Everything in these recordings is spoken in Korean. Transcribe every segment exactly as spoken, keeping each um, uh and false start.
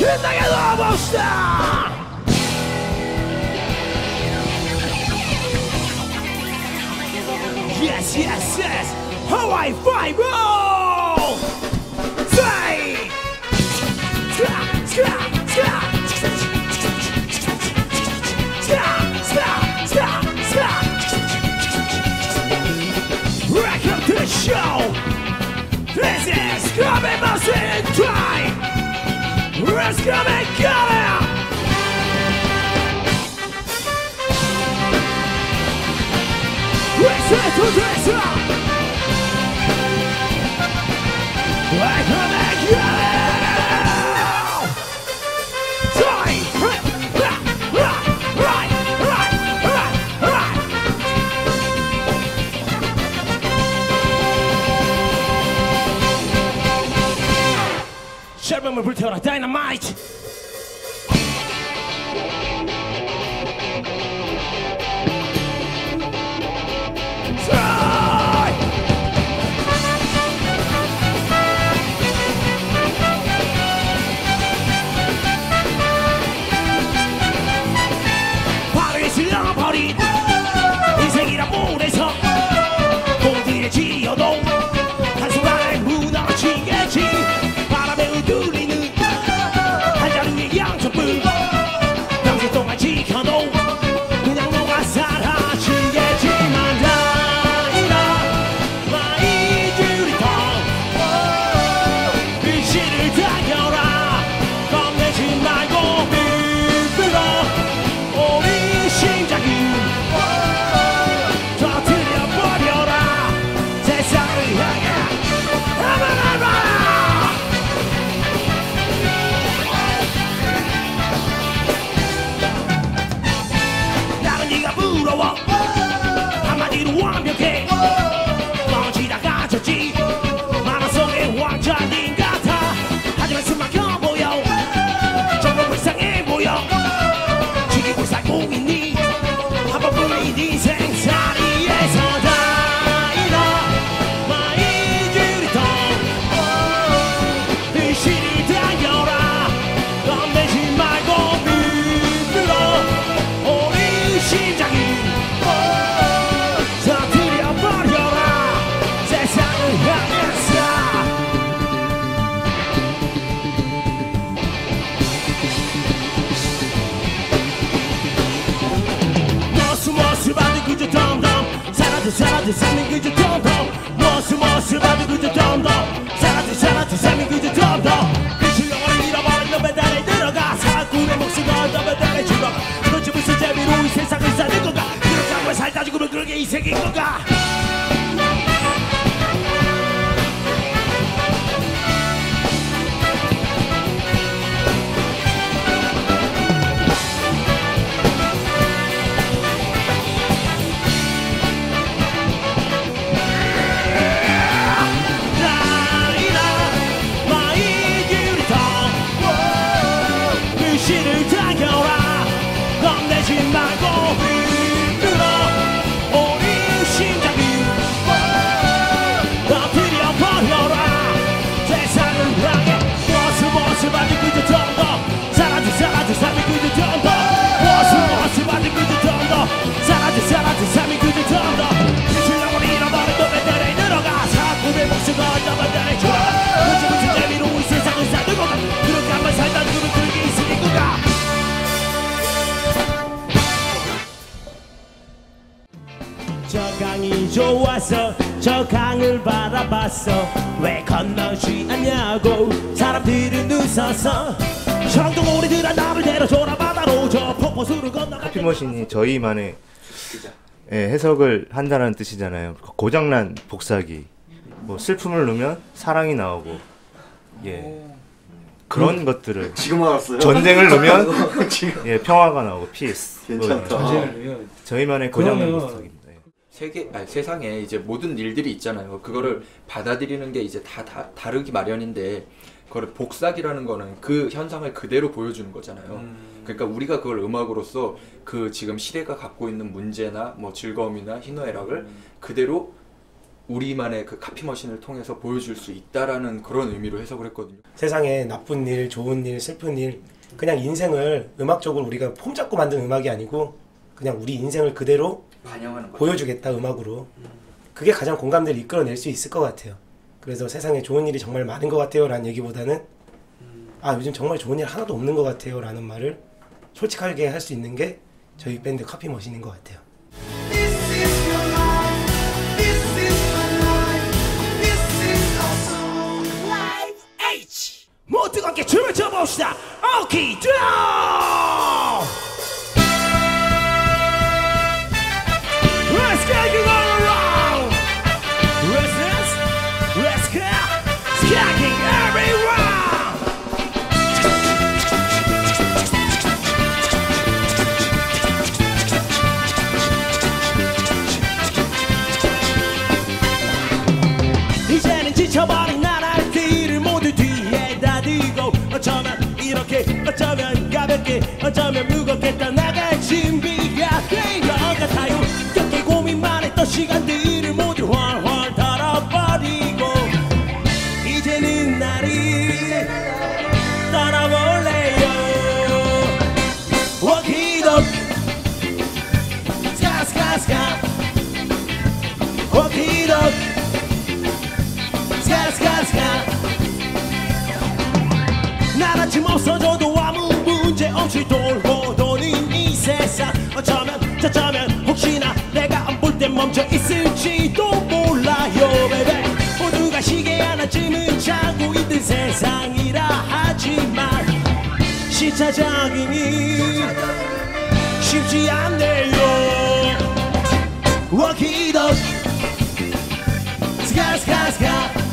신나게 놀아봅시다. Yes, yes, yes. Hawaii Five-O! Say! Ska, ska, ska. Ska, ska, ska, ska. Welcome to the show. This is Coming Mountain Time. Let's come and come out. Listen to this song. Welcome and come out. Time. Right, right, right, right, right, right. 셜범을 불태워라 다이너마이트. 바람이 질러버린 인생이란 물에서 공들에 지어도 한순간에 무너지겠지. 바람에 흔들리는 한자루 위의 양천불 평생 동안 지켜도 그냥 너가 사라지겠지만 다이나 마이들이 더 빛을 당겨라. 겁내지 말고 비틀어 우리 심장이 터뜨려버려라. 세상을 향해 하마하마. 나는 네가 부러워. 한마디로 완벽해. 멈추다 가졌지. 만화 속의 왕자님 같아. 하지만 숨 막혀 보여. 정말 불쌍해 보여. 지키고 살고 있니 한 번뿐인 인생살이에서 다이나 마이들이 더 빛이 당겨라. 겁내지 말고 비틀어 우리 심장이 터뜨려버려라. 세상을 향해서 모습 모습 아주 그저 덤덤 사라져 사라져 삶이 그저 덤덤. 모습 모습 아주 그저 덤덤 사라져 사라져 삶이 그저 덤덤. 빛을 영원히 잃어버린 너 배달에 들어가. 사랑꾼의 목숨 걸다 배달에 죽어. 그렇지 무슨 재미로 이 세상을 사는 건가. 그렇게 한번 살다 죽으면 그러게 인생인 건가. 다이나 마이들이 더 빛을 당겨라. 겁내지 말고 비틀어 우리 심장이 터뜨려버려라. 세상을 향해 모습 모습 아주 그저 덤덤 사라져 사라져 삶이 그저 덤덤. 모습 모습 아주 그저 덤덤 사라져 사라져 삶이 그저 덤덤. 빛을 영원히 잃어버린 너 배달에 들어가. 사랑꾼의 목숨 걸다 배달에 죽어. 그렇지 무슨 재미로 이 세상을 사는 건가. 그렇게 한번 살다 죽으면 그렇게 인생인 건가. 저 강이 좋아서 저 강을 바라봤어. 왜 건너지 않냐고 사람들은 웃어서. 청동오리들아 나를 데려줘라. 바다로 저 폭포수를 건너가. 커피머신이 저희만의 예, 해석을 한다는 뜻이잖아요. 고장난 복사기. 뭐 슬픔을 넣으면 사랑이 나오고 예 그런 것들을 지금 알았어요. 전쟁을 넣으면 지금 예 평화가 나오고 피스. 괜찮다. 뭐, 저희만의 고장난 그러면 복사기입니다. 예. 세계 아니, 세상에 이제 모든 일들이 있잖아요. 그거를 받아들이는 게 이제 다, 다 다르기 마련인데 그걸 복사기라는 거는 그 현상을 그대로 보여주는 거잖아요. 음. 그러니까 우리가 그걸 음악으로서 그 지금 시대가 갖고 있는 문제나 뭐 즐거움이나 희노애락을 음. 그대로 우리만의 그 카피 머신을 통해서 보여줄 수 있다라는 그런 의미로 해석을 했거든요. 세상에 나쁜 일, 좋은 일, 슬픈 일, 그냥 인생을 음악적으로 우리가 폼 잡고 만든 음악이 아니고 그냥 우리 인생을 그대로 반영하는 거죠. 보여주겠다, 음악으로. 그게 가장 공감대를 이끌어낼 수 있을 것 같아요. 그래서 세상에 좋은 일이 정말 많은 것 같아요 라는 얘기보다는 아 요즘 정말 좋은 일 하나도 없는 것 같아요 라는 말을 솔직하게 할 수 있는 게 저희 밴드 카피 머신인 것 같아요. 모두 함께 춤을 춰봅시다. 오케이 드 Let's get you all around. Let's dance. Let's go. Skacking everyone. 이제는 지쳐버린 나날들을 모두 뒤에다 두고 어쩌면 이렇게 어쩌면 가볍게 어쩌면 무겁게 떠나갈 준비가 된 것 같아요. 곁에 고민만 했던 시간들을 모두 훨훨 털어버리고 이제는 나를 떠나볼래요. Walk it up. Ska ska ska. Walk it up. Ska ska ska. 나같이 없어져도 아무 문제 없이 돌고 도는 이 세상 어쩌면 저쩌면 혹시나 내가 안 볼 때 멈춰 있을지도 몰라요 baby. 모두가 시계 하나쯤은 차고 있는 세상이라 하지만 시차적이니 쉽지 않네요. Walk it up. Ska ska ska.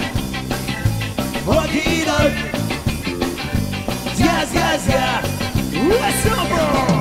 Walk it up. Ska ska ska. Let's go bro.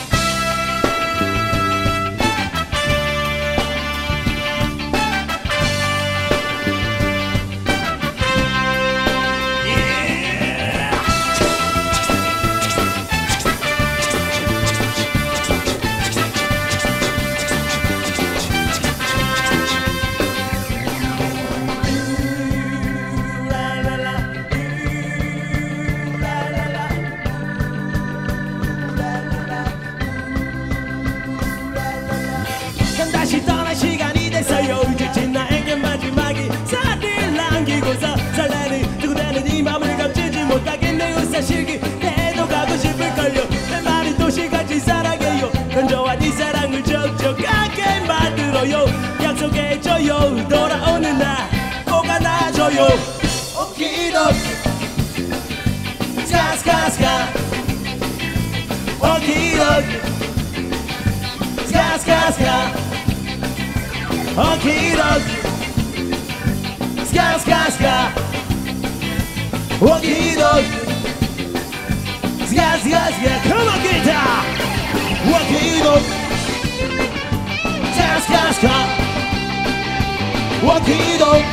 다시 떠날 시간이 됐어요. 이제 나에게 마지막이 살을 남기고서 설레는 두고대는 이 맘을 감추지 못하겠네요. 사실 그때도 가고 싶을걸요. 내 말이 도시같이 사랑해요. 건조한 이 사랑을 촉촉하게 만들어요. 약속해줘요. 돌아오는 날 꼭 안아줘요. 오키도 스카스카스카 오키도 스카스카스카 Okie doke, ska ska ska. Okie doke, ska ska ska. Come on guitar. Okie doke, ska ska ska. Okie doke,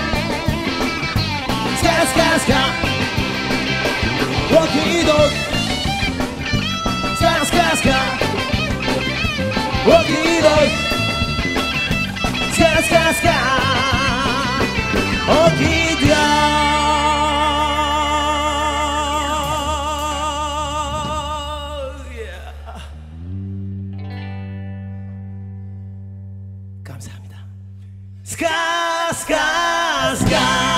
ska ska ska. Okie doke, ska ska ska. Okie doke. Ska ska ska. Okie doke. 감사합니다. Ska ska ska.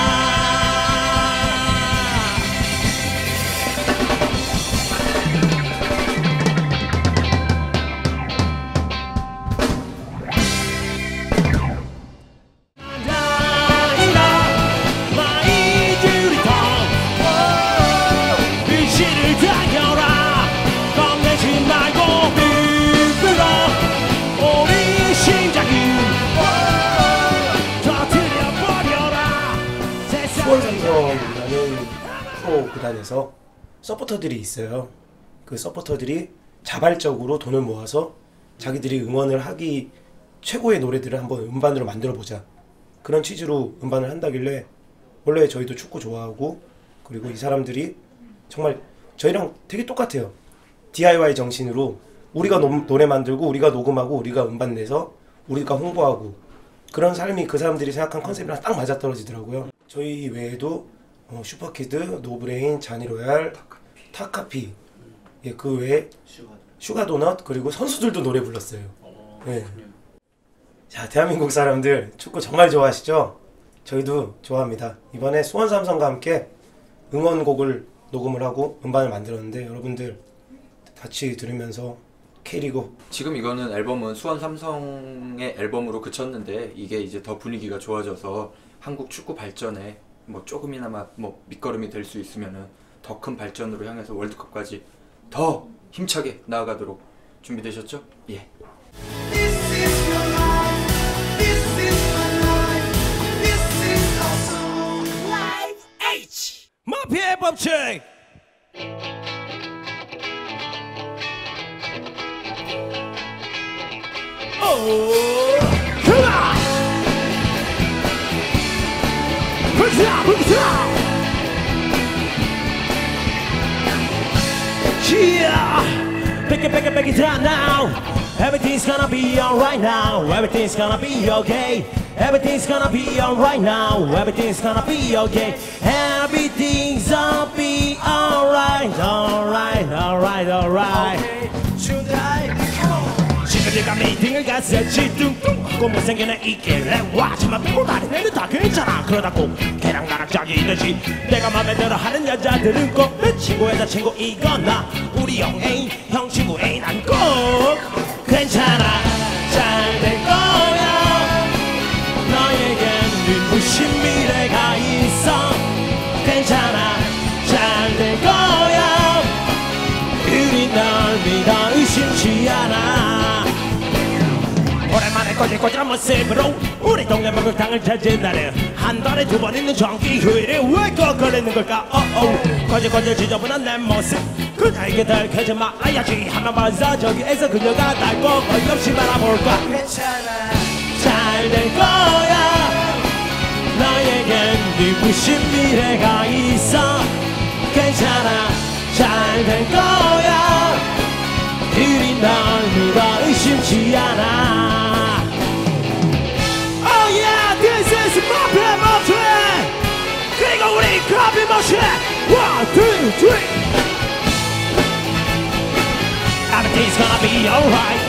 수월생성이라는 프로 구단에서 서포터들이 있어요. 그 서포터들이 자발적으로 돈을 모아서 자기들이 응원을 하기 최고의 노래들을 한번 음반으로 만들어보자, 그런 취지로 음반을 한다길래, 원래 저희도 축구 좋아하고 그리고 이 사람들이 정말 저희랑 되게 똑같아요. 디아이와이 정신으로 우리가 노, 노래 만들고 우리가 녹음하고 우리가 음반 내서 우리가 홍보하고 그런 삶이 그 사람들이 생각한 컨셉이랑 딱 맞아떨어지더라고요. 저희 외에도 어, 슈퍼키드, 노브레인, 자니로얄, 타카피, 예, 그 외에 슈가도넛 그리고 선수들도 노래 불렀어요. 네. 자, 대한민국 사람들 축구 정말 좋아하시죠? 저희도 좋아합니다. 이번에 수원 삼성과 함께 응원곡을 녹음을 하고 음반을 만들었는데 여러분들 같이 들으면서 K리그 지금 이거는 앨범은 수원 삼성의 앨범으로 그쳤는데 이게 이제 더 분위기가 좋아져서 한국 축구 발전에 뭐 조금이나마 뭐 밑거름이 될 수 있으면은 더 큰 발전으로 향해서 월드컵까지 더 힘차게 나아가도록 준비되셨죠? 예. This is your life. This is my life. This is our song. Life H. 마피아의 법칙. 오, 그만. 불사, 불사. Yeah, pick it, pick it, pick it down now. Everything's gonna be alright now. Everything's gonna be okay. Everything's gonna be alright now. Everything's gonna be okay. Everything's gonna be alright, alright, alright, alright. 지금이가 미팅을 갔었지 뚱뚱하고 못생긴 애 있길래 와 치마 빼고 다리 내는 다 괜찮아 그러다 꼭 걔랑 나랑 짝이듯이 내가 맘에 들어 하는 여자들은 꼭 내 친구 여자친구이거나 우리 형 애인 형 친구 애인 난 꼭 괜찮아 잘 될 거야 너에겐 눈부신 미래가 있어 괜찮아 잘 될 거야 우리 널 믿어 의심치 않아 오랜만에 꼬질꼬질한 모습으로 우리 동네 목욕탕을 찾은 나는 한 달에 두 번 있는 정기 휴일에 왜 꼭 걸리는 걸까 어어 꼬질꼬질 지저분한 내 모습 그녀에게 덜켜져 말아야지 하면 벌써 저기에서 그녀가 날 꼭 어이없이 바라볼까 괜찮아 잘 될 거야 너에겐 눈부신 미래가 있어 괜찮아 잘 될 거야 우리 널 믿어 의심치 않아 Oh yeah, this is 마피아 법칙 그리고 우리 커피 머신 One, two, three Everything's gonna be alright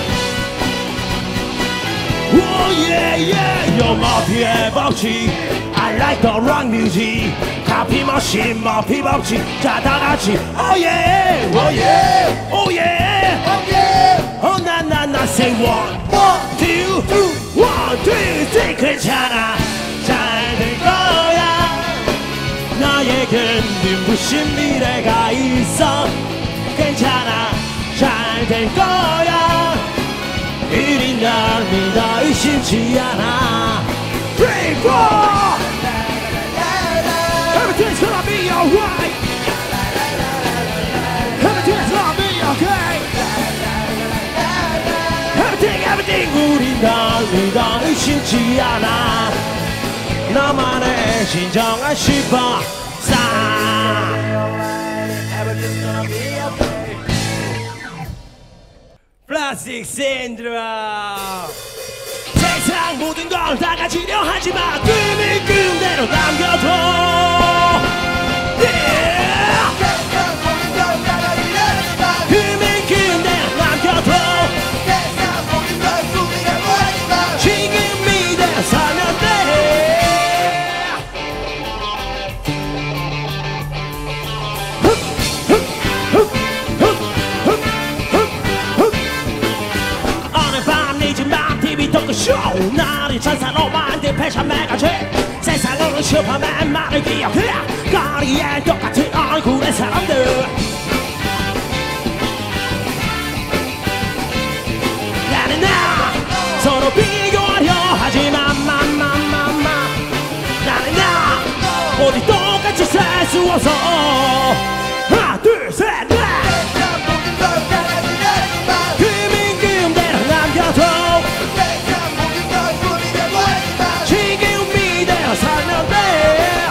Oh yeah, yeah, you're 마피아 법칙 I like the rock music 커피 머신 마피 법칙 자 다같이 Oh yeah, oh yeah, oh yeah, oh yeah Oh na na na say one, one, two, two, one, two, three 괜찮아 잘 될 거야 너에겐 눈부신 미래가 있어 괜찮아 잘 될 거야 우리 널 믿어 의심치 않아 Three, four Everything's gonna be alright Everything's gonna be okay Everything, everything 우리 널 믿어 의심치 않아 너만의 진정한 슈퍼스타 Everything's gonna be okay 플라스틱 신드롬 세상 모든 걸 다 가지려 하지마 꿈을 꿈대로 남겨둬 yeah. 꿈을 꿈대로 남겨둬 지금 이대로 살면 돼 어느 밤 늦은 밤 티비 토크쇼 나를 천사로 만든 패션 매거진 세상으로 슈퍼맨 말을 기억해 거리에 똑같은 얼굴의 사람들 나는 나 서로 비교하려 하지만 마마마마 나는 나 모두 똑같이 살 수 없어 하나 둘셋넷 꿈은 꿈대로 남겨둬 지금 이대로 살면 돼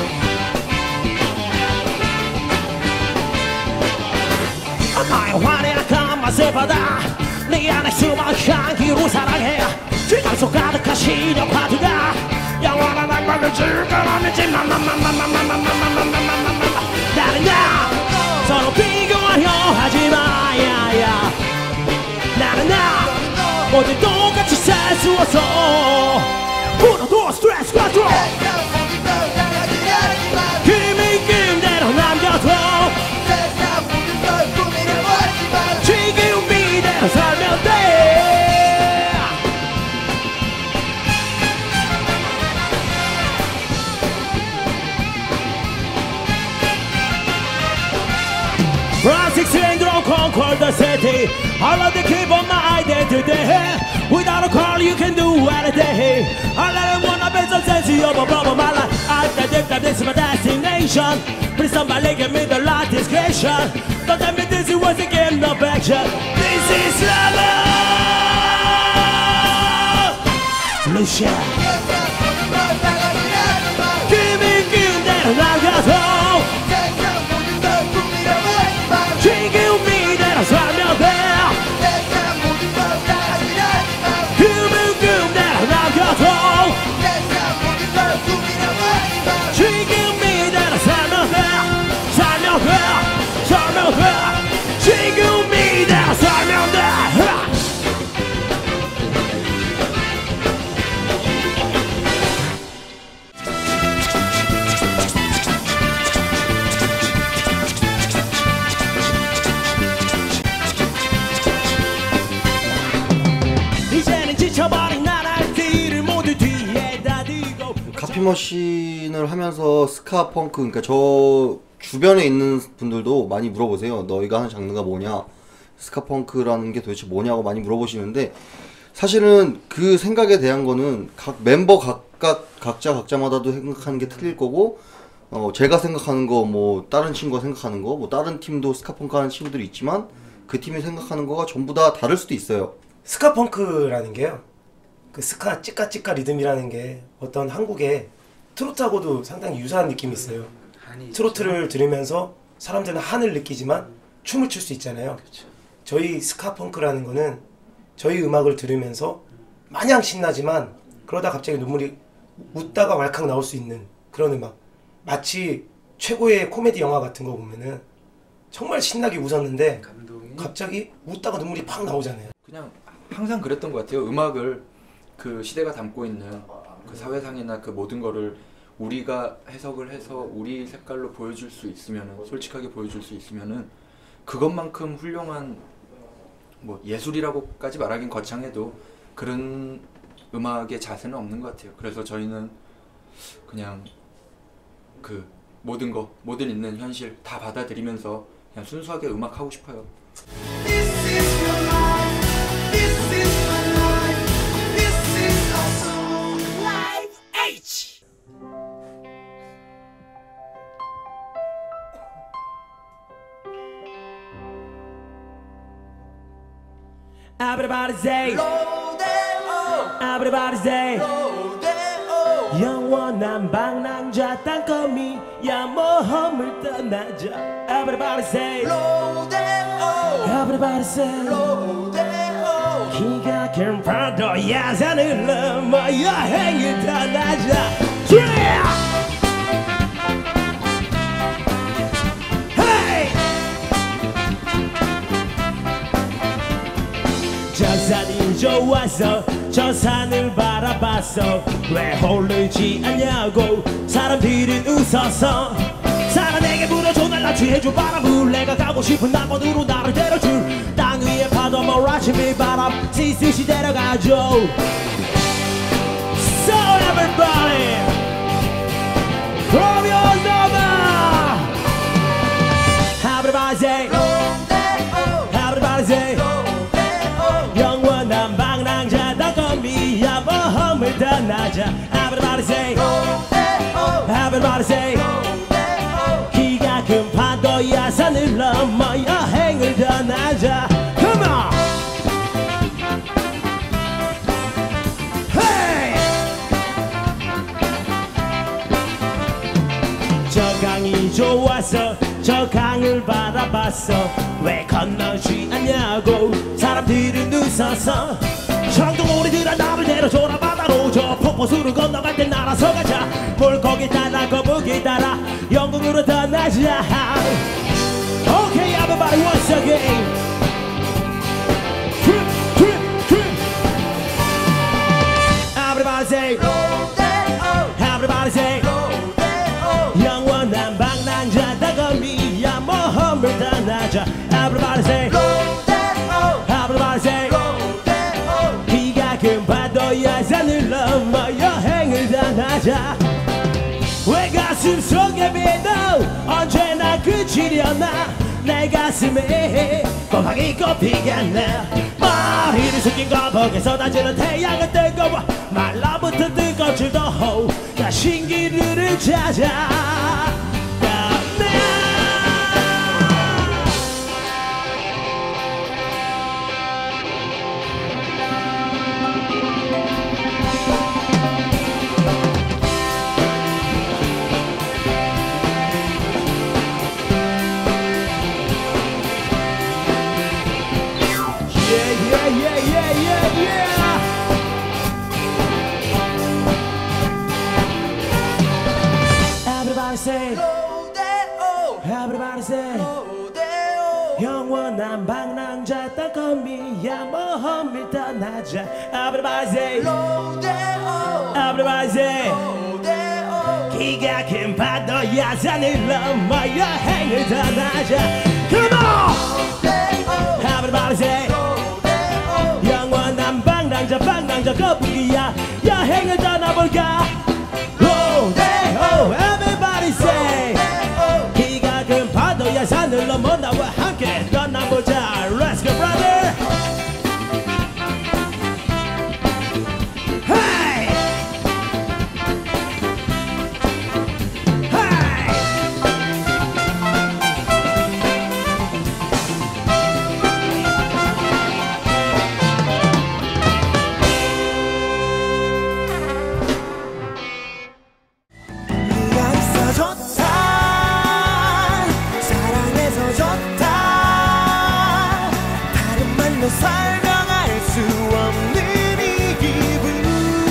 나의 환해악한 맛을 받아 네 안에 숨은 향기로 사랑해 지금 속 가득한 시력 파도가 영원한 악마를 즐거워하는지 마마마마마마마마마마마마마마마 나는 나 서로 비교하려 하지마 야야 나는 나 모두 똑같이 살 수 없어 풀어도 스트레스 컨트롤 그미금대로 남겨둬 지금 이대로 살면 돼 Plastic syndrome conquer the city I love to keep on my identity Without a car you can do anything I let wanna be some sense of a problem my life I think that this is my destination Please somebody give me the light discretion Don't tell me this was a game of action This is love Lucia Give me give that 나가서 지금 이대로 살면 돼 그물금대로 남겨둬 지금 이대로 살면 돼 살면 돼 살면 돼 지금 이대로 살면 돼 카피머신을 하면서 스카 펑크, 그러니까 저 주변에 있는 분들도 많이 물어보세요. 너희가 하는 장르가 뭐냐, 스카 펑크라는 게 도대체 뭐냐고 많이 물어보시는데, 사실은 그 생각에 대한 거는 각 멤버 각각 각자 각자마다도 생각하는 게 틀릴 거고, 어 제가 생각하는 거, 뭐 다른 친구가 생각하는 거, 뭐 다른 팀도 스카 펑크 하는 친구들이 있지만 그 팀이 생각하는 거가 전부 다 다를 수도 있어요. 스카 펑크라는 게요, 그 스카 찌까찌까 리듬이라는 게 어떤 한국의 트로트하고도 상당히 유사한 느낌이 있어요. 트로트를 들으면서 사람들은 한을 느끼지만 춤을 출 수 있잖아요. 저희 스카 펑크라는 거는 저희 음악을 들으면서 마냥 신나지만 그러다 갑자기 눈물이 웃다가 왈칵 나올 수 있는 그런 음악. 마치 최고의 코미디 영화 같은 거 보면은 정말 신나게 웃었는데 갑자기 웃다가 눈물이 팍 나오잖아요. 그냥 항상 그랬던 것 같아요. 음악을 그 시대가 담고 있는 그 사회상이나 그 모든 거를 우리가 해석을 해서 우리 색깔로 보여줄 수 있으면은, 솔직하게 보여줄 수 있으면은 그것만큼 훌륭한 뭐 예술이라고까지 말하긴 거창해도 그런 음악의 자세는 없는 것 같아요. 그래서 저희는 그냥 그 모든 거, 모든 있는 현실 다 받아들이면서 그냥 순수하게 음악 하고 싶어요. This is your life. This is my life. This is our song. Live H. Everybody say, Rodeo, everybody say, rodeo. 영원한 방랑자 땅거미야 모험을 떠나자. Everybody say, Rodeo, everybody say, rodeo. 기가 긴 파도야 산을 넘어 여행을 떠나자. Yeah! Hey! 저 산이 좋아서 저 산을 바라봤어. 왜 홀리지 않냐고 사람들은 웃어서. 사람에게 물어줘 날 취해줄 바람을 내가 가고 싶은 낙원으로 나를 데려줄. 땅 위에 파도 몰아치미 바람 씻듯이 데려가죠. So everybody from your number. Everybody say, everybody say, 영원한 방랑자 땅거미야 모험을 떠나자. Everybody say, everybody say, 기가 큰 파도야 산을 넘어 여행을 떠나자. Come on! Hey! 저 강이 좋아서 저 강을 바라봤어. 왜 건너지 않냐고 사람들은 웃어서. 청둥오리들아 나를 데려줘라 바다로 저 폭포수를 건너갈 땐 날아서 가자 물고기 따라 거북이 따라 영국으로 떠나자 Okay everybody once again Trip trip trip Everybody say Everybody say 영원한 방랑자 다가미야 모험을 떠나자 Everybody say Everybody say 비가 큰 파도야 산을 넘어 여행을 떠나자 왜 가슴 속에 비도 언제나 그치려나 내 가슴에 곰팡이 꽃피가 나 머리를 숙인 거북에 쏟아지는 태양은 뜨거워 말라붙은 뜨거운 줄도 나 신기루를 찾아 Everybody say, everybody say, 영원한 방랑자 따거미야 모험을 떠나자. Everybody say, everybody say, 기가 큰 파도야 산을 넘어 여행을 떠나자. Come on, everybody say, 영원한 방랑자 방랑자 거북이야 여행을 떠나볼까. Rodeo, everybody say 기가 큰 파도야 산을 넘어 나와 함께 떠나보자. Let's go brother. Hey, hey. 네가 있어 좋다 사랑해서 좋다 다른 말로 설명할 수 없는 이 기분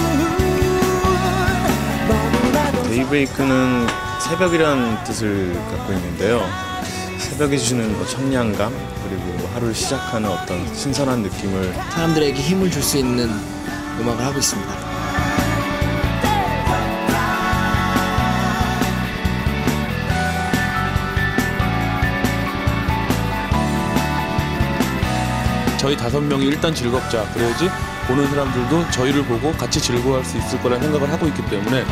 너무나도 데이브레이크는 새벽이라는 뜻을 갖고 있는데요. 새벽이 주는 뭐 청량감 그리고 하루를 시작하는 어떤 신선한 느낌을 사람들에게 힘을 줄 수 있는 음악을 하고 있습니다. 저희 다섯 명이 일단 즐겁자. 그래야지 보는 사람들도 저희를 보고 같이 즐거워할 수 있을 거라는 생각을 하고 있기 때문에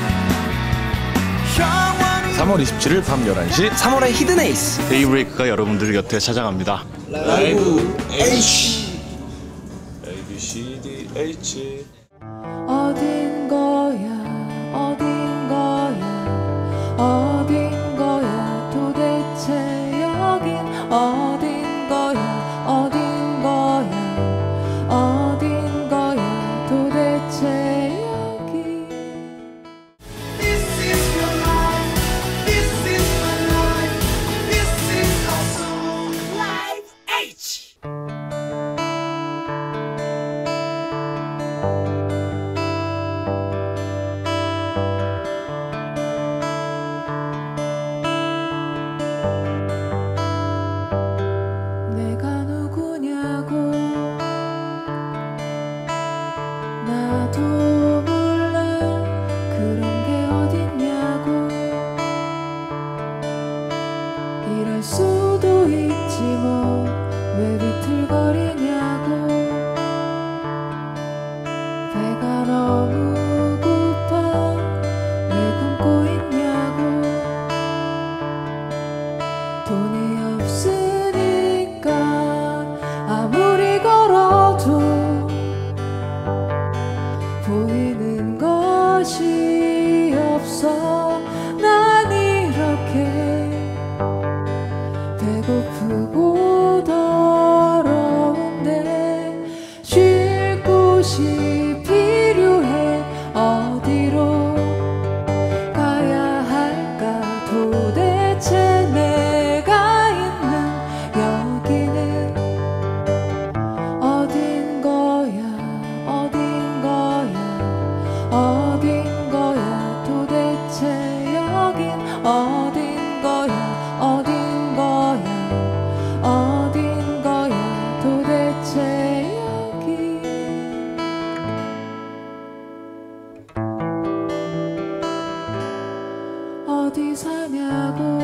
삼월 이십칠일 밤 열한 시 삼월의 히든 에이스 데이브레이크가 여러분들 곁에 찾아갑니다. 라이브 H A, B, C, D, H 어딘 거야 어딘 거야 어딘 거야 도대체 여긴 어딘 거야 어딘 거야 어딘 거야 도대체 여긴 This is your life This is my life This is our song Live H 내가 누구냐고 나도 몰라 그런 게 어딨냐고 이럴 수도 있지 뭐 왜 비틀거리냐고 배가 너무 고파 왜 굶고 있냐고 돈이 없으니까 아무리 걸어도 보이는 것이 없어 난 이렇게 배고프고 더러운데 쉴 곳이 필요해 어디로 가야 할까 도대체 내가 있는 여기는 어딘 거야 어딘 거야 도대체 여긴 어딘 거야 어딘 거야 어딘 거야 도대체 여긴 어디 사냐고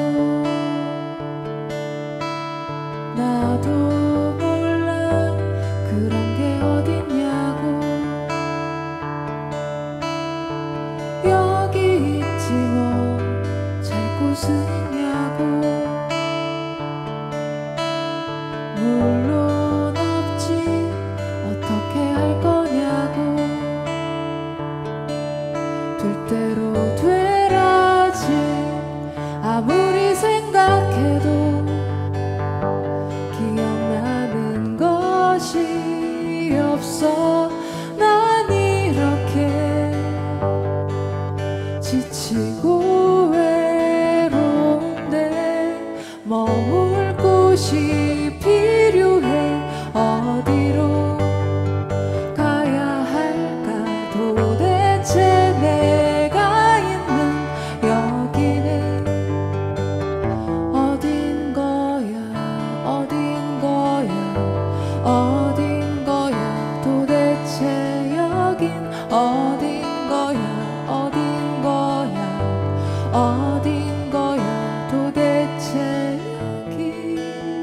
나도 몰라 그런 게 어딨냐고 여기 있지 뭐 잘 곳은 있냐고 물론 없지 어떻게 할 거냐고 될 대로 되라지 아무리 생각해도 기억나는 것이 없어 난 이렇게 지치고 외로운데 머물 곳이 필요해 어디로 가야 할까 도대체 내가 있는 여기는 어딘 거야 어딘 거야 어딘 거야 도대체 여긴 어딘 거야 어딘 거야 어딘 거야 도대체 여긴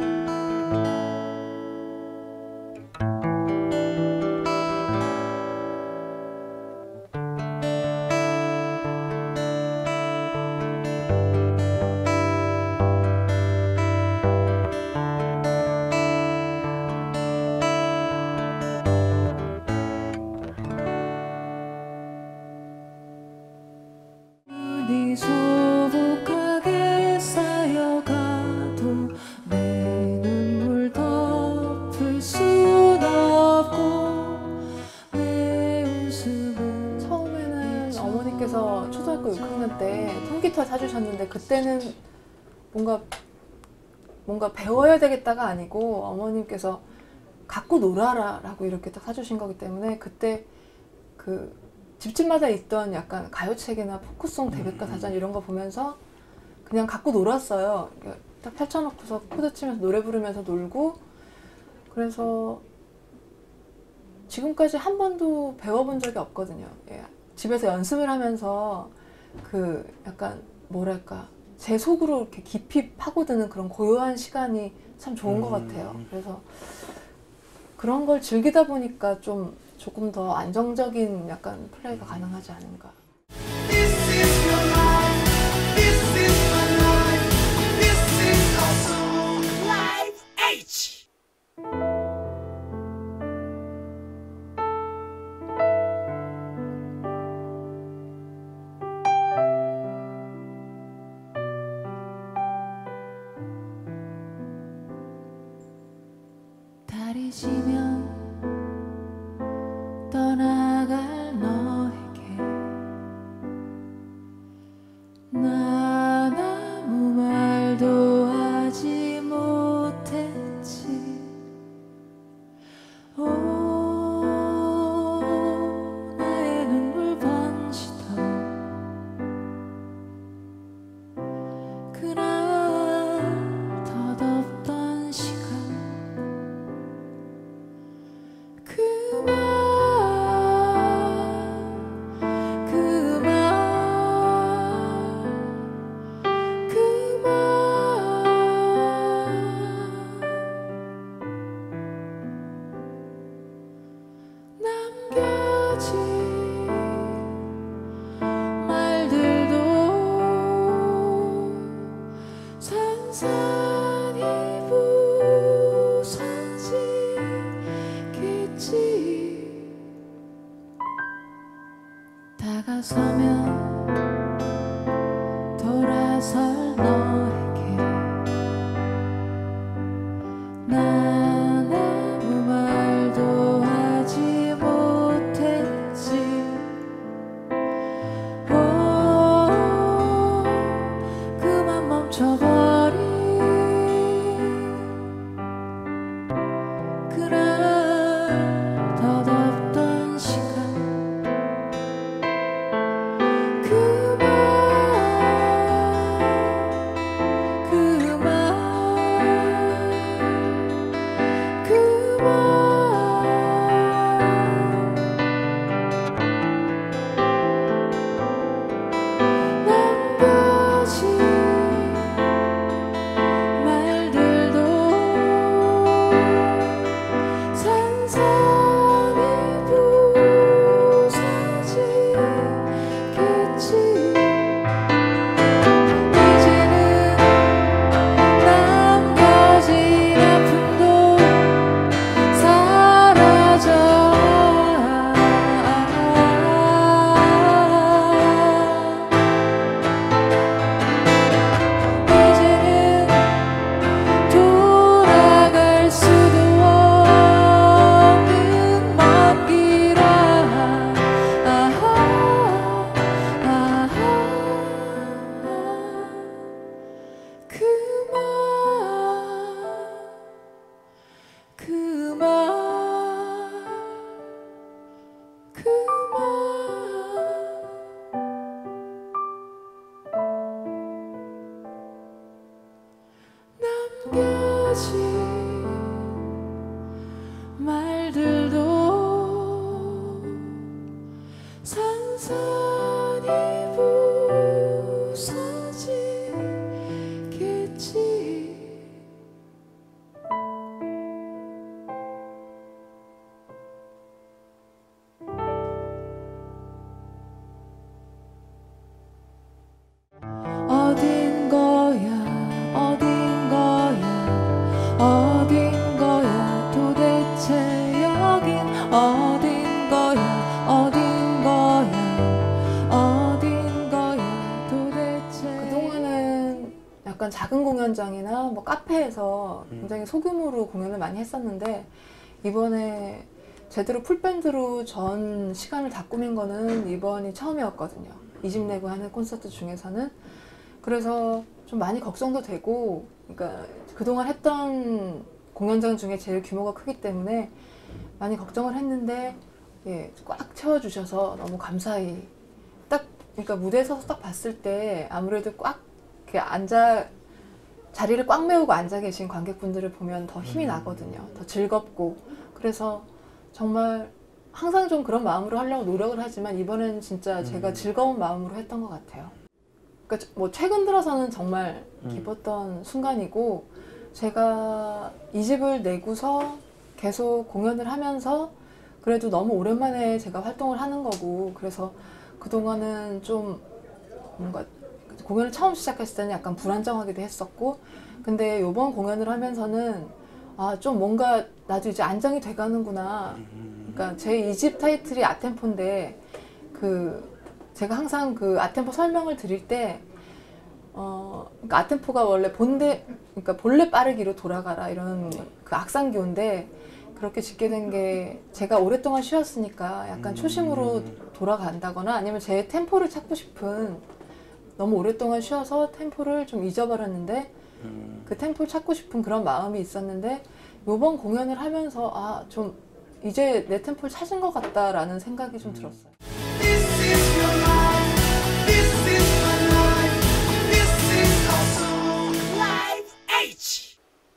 눈이 소복하게 쌓여가도 내 눈물 덮을 순 없고 내 웃음은 처음에는 어머니께서 초등학교 육 학년 때 통기타 사주셨는데 그때는 뭔가 뭔가 배워야 되겠다가 아니고 어머님께서 갖고 놀아라 라고 이렇게 딱 사주신 거기 때문에 그때 그 집집마다 있던 약간 가요책이나 포크송 대백과 사전 이런 거 보면서 그냥 갖고 놀았어요. 딱 펼쳐놓고서 코드 치면서 노래 부르면서 놀고 그래서 지금까지 한 번도 배워본 적이 없거든요. 예. 집에서 연습을 하면서 그 약간 뭐랄까 제 속으로 이렇게 깊이 파고드는 그런 고요한 시간이 참 좋은 것 같아요. 그래서 그런 걸 즐기다 보니까 좀 조금 더 안정적인 약간 플레이가 가능하지 않은가. This is your life. This is my life. This is our song. Live H. 달이 지면 떠나갈 너에게 난 아무 말도 하지 못했지 오 나의 눈물 번지던 그날 덧없던 시간 그만 산산이 부서지겠지 다가서면 돌아설 너에게 난 아무 말도 하지 못했지 오 그만 멈춰버린 그날 덧없던 시간 말들도 산산이 부서지겠지. 어딘 거야 어딘 거야 어딘 거야 도대체 여긴 어딘 거야 어딘 거야 어딘 거야 도대체. 그동안은 약간 작은 공연장이나 뭐 카페에서 굉장히 소규모로 공연을 많이 했었는데 이번에 제대로 풀밴드로 전 시간을 다 꾸민 거는 이번이 처음이었거든요. 이 집 내고 하는 콘서트 중에서는. 그래서 좀 많이 걱정도 되고, 그러니까 그동안 했던 공연장 중에 제일 규모가 크기 때문에 많이 걱정을 했는데, 예, 꽉 채워주셔서 너무 감사히. 딱, 그러니까 무대에 서서 딱 봤을 때 아무래도 꽉 이렇게 앉아, 자리를 꽉 메우고 앉아 계신 관객분들을 보면 더 힘이 나거든요. 더 즐겁고. 그래서 정말 항상 좀 그런 마음으로 하려고 노력을 하지만 이번엔 진짜 제가 즐거운 마음으로 했던 것 같아요. 그러니까 뭐 최근 들어서는 정말 기뻤던 순간이고, 제가 이 집을 내고서 계속 공연을 하면서 그래도 너무 오랜만에 제가 활동을 하는 거고, 그래서 그동안은 좀 뭔가 공연을 처음 시작했을 때는 약간 불안정하기도 했었고, 근데 이번 공연을 하면서는 아, 좀 뭔가 나도 이제 안정이 돼가는구나. 그러니까 제 이 집 타이틀이 아템포인데, 그 제가 항상 그 아템포 설명을 드릴 때, 어, 그러니까 아템포가 원래 본대, 그러니까 본래 빠르기로 돌아가라 이런 그 악상교인데, 그렇게 짓게 된 게 제가 오랫동안 쉬었으니까 약간 초심으로 돌아간다거나 아니면 제 템포를 찾고 싶은, 너무 오랫동안 쉬어서 템포를 좀 잊어버렸는데 그 템포를 찾고 싶은 그런 마음이 있었는데, 요번 공연을 하면서 아, 좀 이제 내 템포를 찾은 것 같다라는 생각이 좀 들었어요. This is your life. This is my life. This is our song. Live H.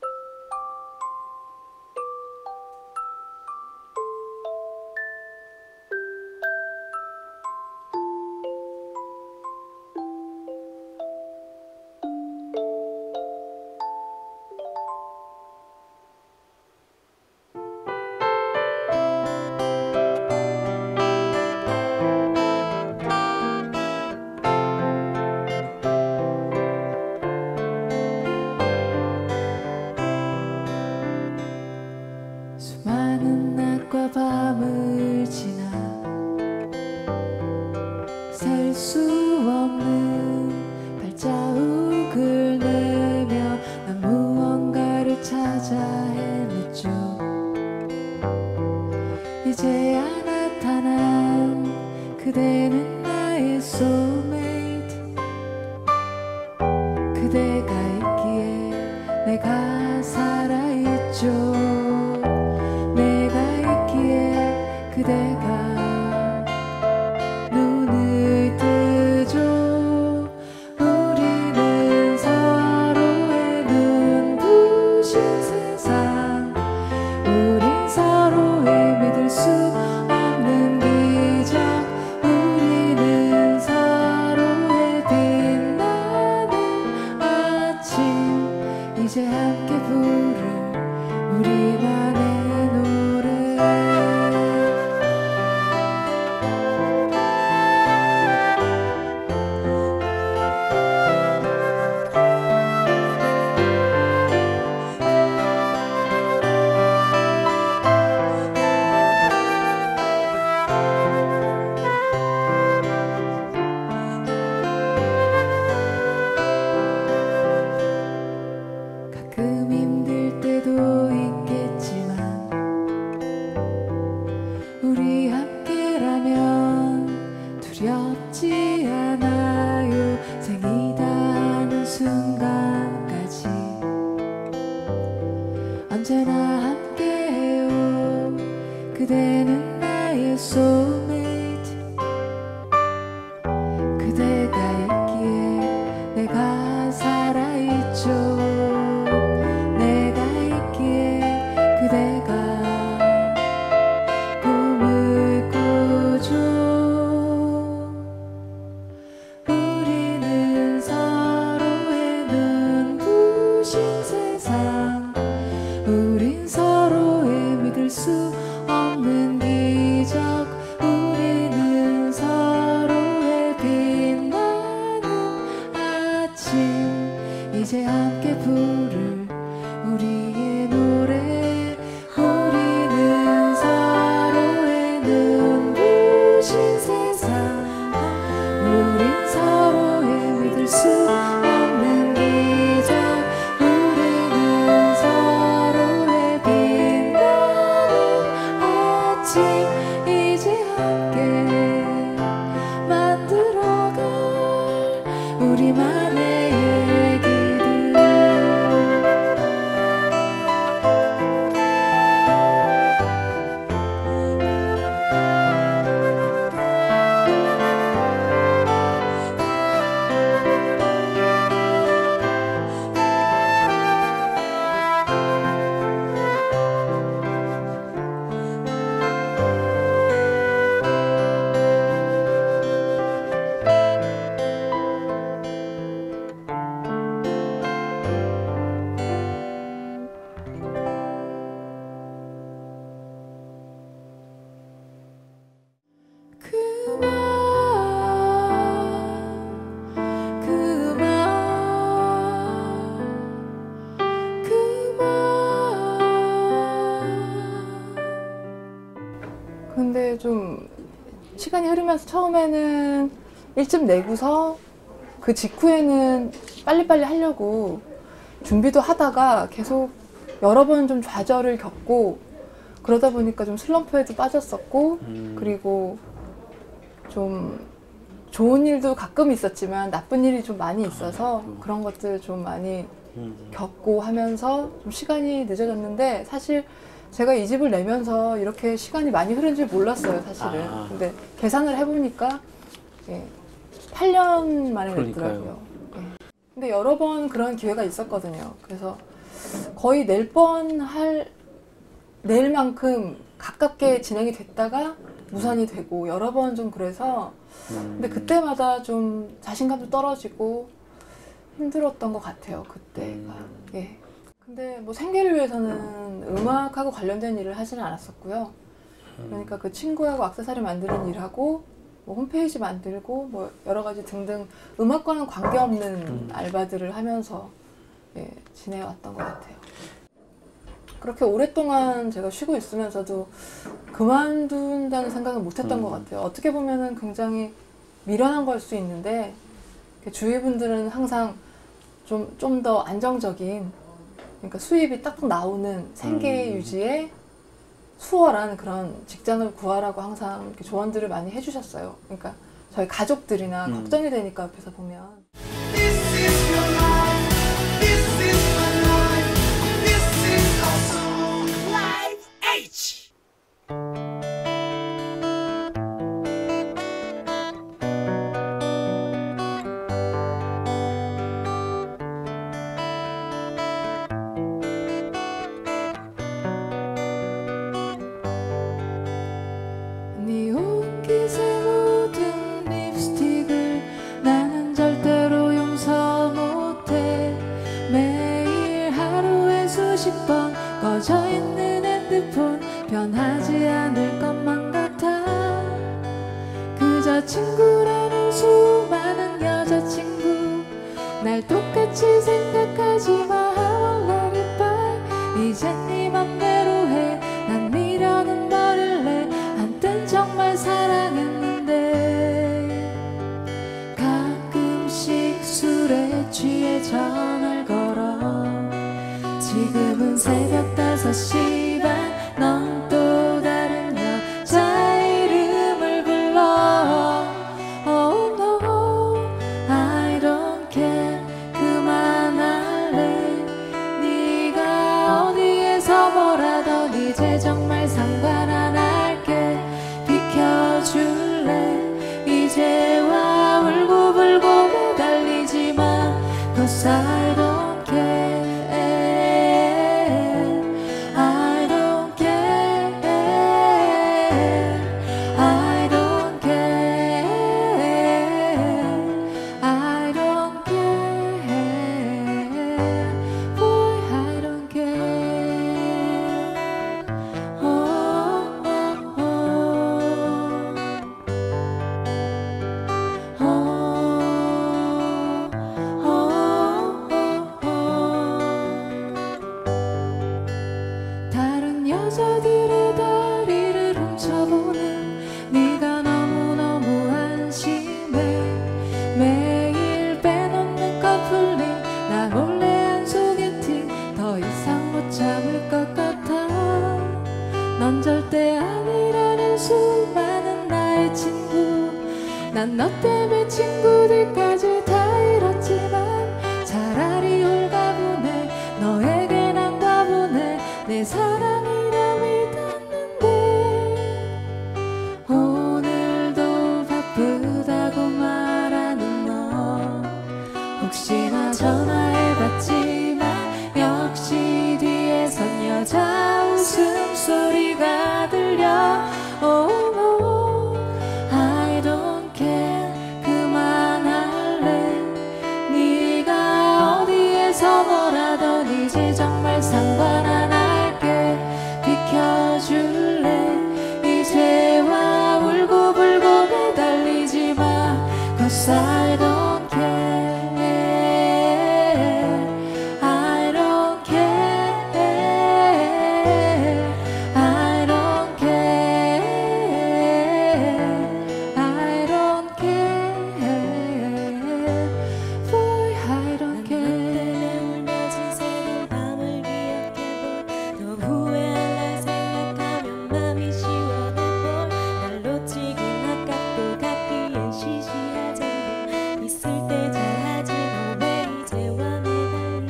수많은 낮과 밤을 지나 셀 수 없는 발자국을 내며 난 무언가를 찾아 헤맸죠. 이제야 나타난 그대는 나의 soulmate. 그대가 있기에 내가 살아있죠. 그대가 눈을 뜨죠. 우리는 서로의 눈부신 세상, 우린 서로의 믿을 수 없는 기적, 우리는 서로의 빛나는 아침, 이제 함께 부를 우리만의 노래. 가끔 힘들 때도 있겠지만 우리 함께라면 두렵지 않아요. 생이다 하는 순간까지 언제나 함께해요. 그대는 나의 soulmate. 그대가 있기에 내가 살아있죠. 내가 이제 함께 부를 우리의 노래. 우리는 서로의 눈부신 세상, 우린 서로의 믿을 수 없는 기적, 우리는 서로의 빛나는 아침, 이제 함께 만들어갈 우리만의 얘기들. 근데 좀 시간이 흐르면서 처음에는 일집 내고서 그 직후에는 빨리빨리 하려고 준비도 하다가 계속 여러 번 좀 좌절을 겪고 그러다 보니까 좀 슬럼프에도 빠졌었고 음. 그리고 좀 좋은 일도 가끔 있었지만 나쁜 일이 좀 많이 있어서 그런 것들 좀 많이 겪고 하면서 좀 시간이 늦어졌는데 사실 제가 이 집을 내면서 이렇게 시간이 많이 흐른 줄 몰랐어요, 사실은. 아. 근데 계산을 해보니까 예, 팔 년 만에 그러니까요. 냈더라고요. 예. 근데 여러 번 그런 기회가 있었거든요. 그래서 거의 낼 뻔 할, 낼 만큼 가깝게 진행이 됐다가 무산이 되고 여러 번 좀 그래서 근데 그때마다 좀 자신감도 떨어지고 힘들었던 것 같아요, 그때가. 예. 근데 뭐 생계를 위해서는 음악하고 관련된 일을 하지는 않았었고요. 그러니까 그 친구하고 액세서리 만드는 일하고 뭐 홈페이지 만들고 뭐 여러 가지 등등 음악과는 관계없는 알바들을 하면서 예, 지내왔던 것 같아요. 그렇게 오랫동안 제가 쉬고 있으면서도 그만둔다는 생각은 못했던 것 같아요. 어떻게 보면은 굉장히 미련한 걸 수 있는데 주위 분들은 항상 좀 좀 더 안정적인 그러니까 수입이 딱 나오는 생계 음. 유지에 수월한 그런 직장을 구하라고 항상 이렇게 조언들을 많이 해주셨어요. 그러니까 저희 가족들이나 음. 걱정이 되니까 옆에서 보면. This is your life. This is my life. This is our song. Live H. 네 옷깃에 묻은 립스틱을 나는 절대로 용서 못해. 매일 하루에 수십 번 꺼져 있는 핸드폰 변하지 않을 것만 같아. 그저 친구라는 수많은 여자친구 날 똑같이 생각하지 마. How let it by. 이젠 네 맘대로 해. 난 미련은 버릴래. 한땐 정말 사랑했는데 가끔씩 술에 취해 전화를 걸어. 지금은 새벽 다섯 시 반. 넌 또 다른 여자 이름을 불러. Oh no, I don't care. 그만할래. 네가 어디에서 뭘 하던 이제 정말 상관 안 할게. 비켜줄래. 이제와 울고불고 매달리지만 cause I don't care. I 친구들까지 다 잃었지만 차라리 홀가분해 너에게 난 과분해 내 사랑이라 믿었는데 오늘도 바쁘다고 말하는 너 혹시나 전화해봤지만 역시 뒤에선 여자 웃음소리가 들려 oh, no, I don't care 그만할래 네가 어디에서 뭐라던 이제 정말 상관 안 할게 비켜줄래 이제와 울고불고 매달리지 마 Cause I don't care I don't care I don't care I don't care Boy I don't care 울며진 새벽 밤을 기억해볼 너 후회할라 생각하면 맘이 시원해볼 날 놓치긴 아깝고 갖기엔 시시하잖아 있을 때 잘하지 너 왜 이제와 매달리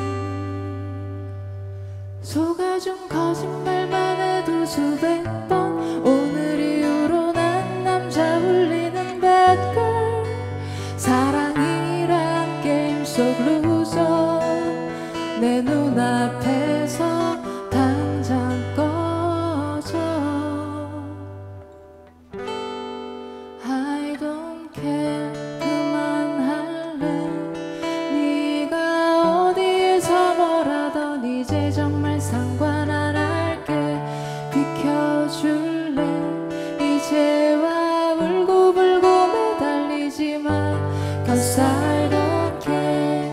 속아준 거짓말만 해도 수백 번 오늘 이후로 난 남자 울리는 bad girl 사랑이란 게임 속 루저 내 눈앞에서 당장 꺼져 I don't care 그만할래 네가 어디에서 뭐라던 이제 정말 상관 안 할게 비켜줄래 이제와 울고불고 매달리지 마 Cause I don't care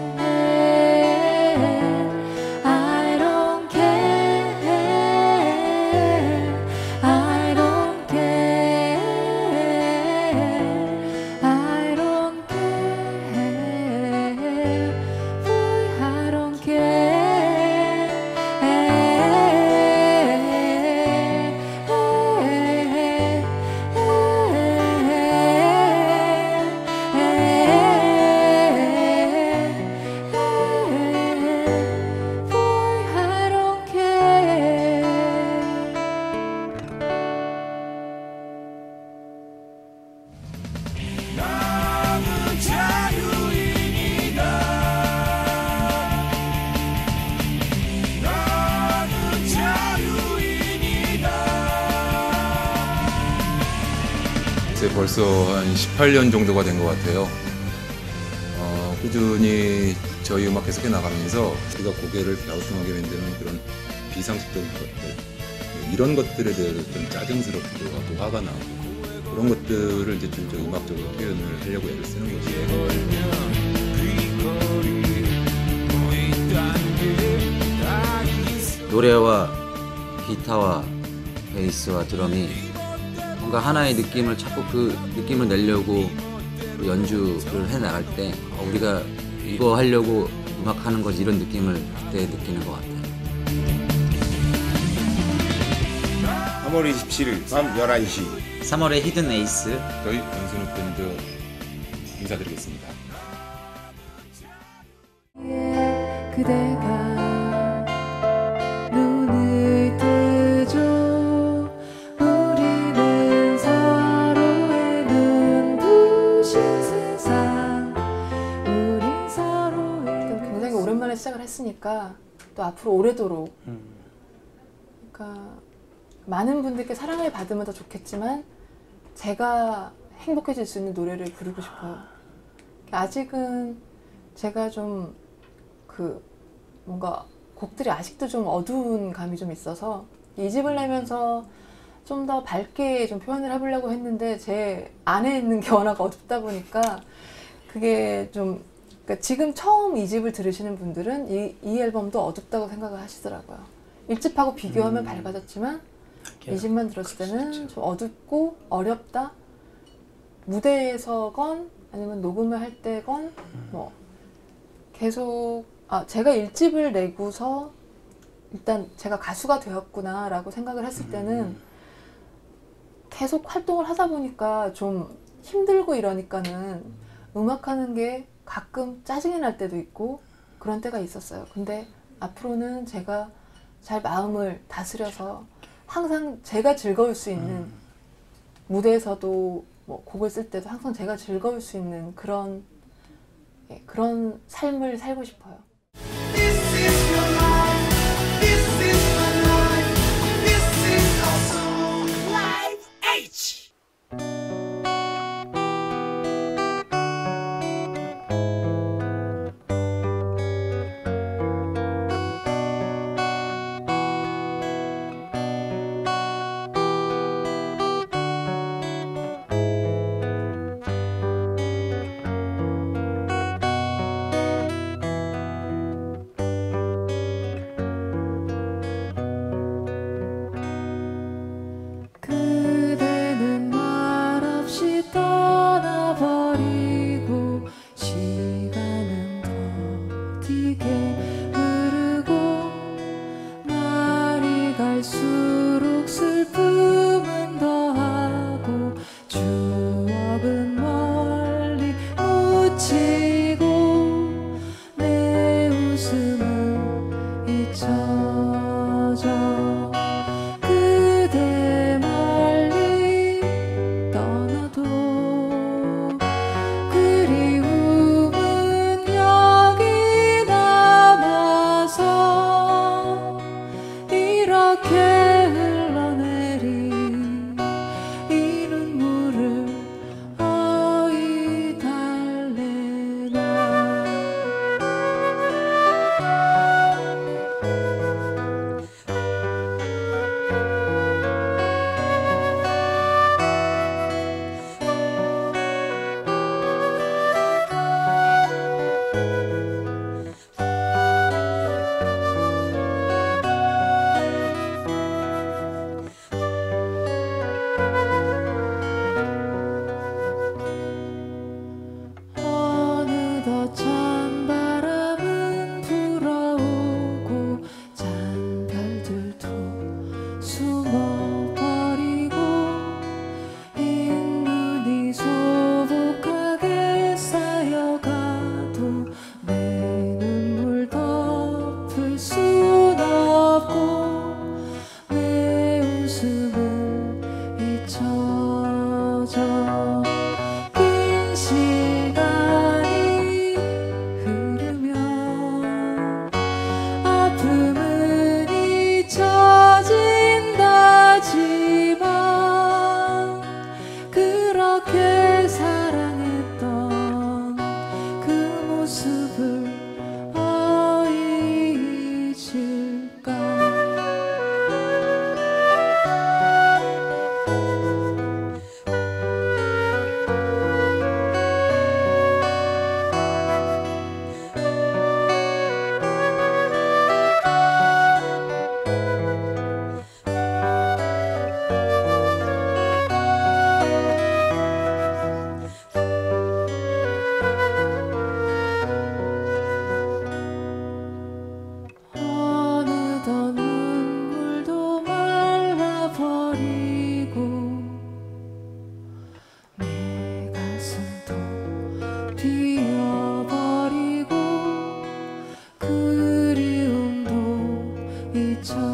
I don't care I don't care I don't care Boy I don't care Boy I don't care 나는 자유인이다 나는 자유인이다 이제 벌써 한 십팔 년 정도가 된 것 같아요. 어, 꾸준히 저희 음악 계속해 나가면서 우리가 고개를 갸우뚱하게 만드는 그런 비상식적인 것들 이런 것들에 대해서 좀 짜증스럽기도 하고 화가 나고 그런 것들을 이제 좀 음악적으로 표현을 하려고 애를 쓰는 거죠. 노래와 기타와 베이스와 드럼이 뭔가 하나의 느낌을 찾고 그 느낌을 내려고 연주를 해 나갈 때 어, 우리가 이거 하려고 음악하는 거지 이런 느낌을 그때 느끼는 것 같아요. 삼월 이십칠일 밤 열한 시 삼월의 히든 에이스 저희 원순우 밴드 인사드리겠습니다. 그대가 눈을 뜨죠 우리는 서로의 눈부신 세상 우린 서로의 굉장히 오랜만에 시작을 했으니까 또 앞으로 오래도록 그러니까 많은 분들께 사랑을 받으면 더 좋겠지만 제가 행복해질 수 있는 노래를 부르고 싶어요. 아직은 제가 좀 그 뭔가 곡들이 아직도 좀 어두운 감이 좀 있어서 이 집을 내면서 좀 더 밝게 좀 표현을 해보려고 했는데 제 안에 있는 게 워낙 어둡다 보니까 그게 좀 그러니까 지금 처음 이 집을 들으시는 분들은 이, 이 앨범도 어둡다고 생각을 하시더라고요. 일 집하고 비교하면 음. 밝아졌지만 이 집만 들었을 때는 좀 어둡고 어렵다. 무대에서건 아니면 녹음을 할 때건 뭐 계속 아 제가 일 집을 내고서 일단 제가 가수가 되었구나 라고 생각을 했을 때는 계속 활동을 하다 보니까 좀 힘들고 이러니까는 음악하는 게 가끔 짜증이 날 때도 있고 그런 때가 있었어요. 근데 앞으로는 제가 잘 마음을 다스려서 항상 제가 즐거울 수 있는 음. 무대에서도 뭐 곡을 쓸 때도 항상 제가 즐거울 수 있는 그런 예, 그런 삶을 살고 싶어요. This is your life. This is my life. This is our song. Live H. 그대는 말없이 떠나버리고 시간은 더디게 흐르고 날이 갈수록 슬픔은 더하고 추억은 멀리 묻히고 내 웃음은 잊혀져 그대 멀리 떠나도 그리움은 여기 남아서 이렇게 흘러내린 이 눈물을 어이 달래나 어느덧 찬바람은 불어오고 잔별들도 숨어버리고 흰 눈이 소복하게 쌓여가도 내 눈물 덮을 순 없고 내 웃음은 잊혀져 긴 시간이 흐르면 아픔은 잊혀진다지만 그렇게 사랑했던 그 모습을 어이 잊을까 어느덧 눈물도 말라버리고 내 가슴도 비어버리고 그리움도 잊혀